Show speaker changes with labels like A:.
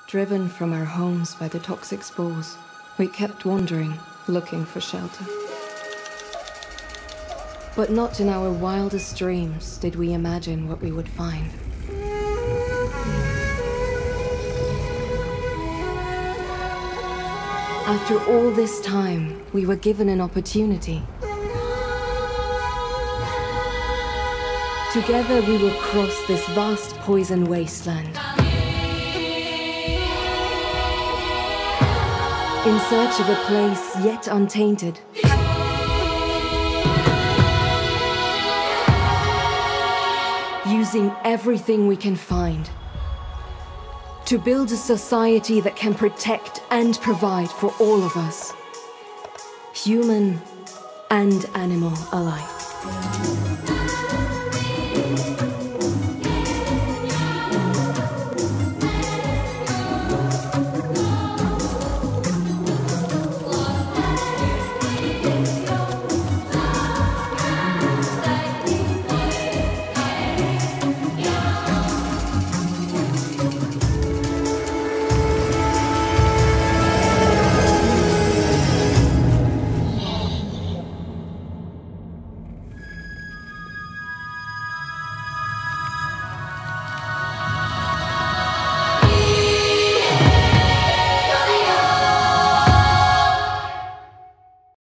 A: Driven from our homes by the toxic spores, we kept wandering, looking for shelter. But not in our wildest dreams did we imagine what we would find. After all this time, we were given an opportunity. Together we will cross this vast poison wasteland, in search of a place yet untainted. Using everything we can find to build a society that can protect and provide for all of us, human and animal alike.